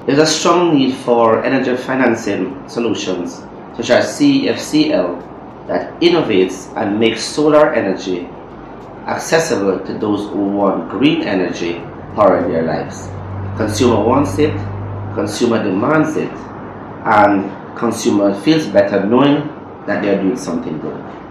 There's a strong need for energy financing solutions such as CEFCL that innovates and makes solar energy accessible to those who want green energy powering their lives. Consumer wants it, consumer demands it, and consumer feels better knowing that they are doing something good.